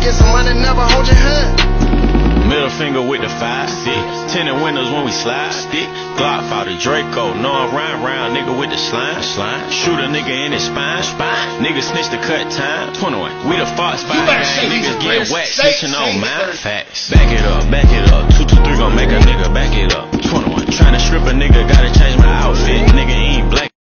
get some money, never hold your hand. Middle finger with the 5-6, tinted windows when we slide. Stick, Glock out the Draco. Know I'm round, nigga with the slime. Shoot a nigga in his spine. Nigga snitch the cut time. 21. We the Fox 5 gang. Niggas get wet, snitching on mine. Facts. Back it up. 2, 2, 3 gon' make a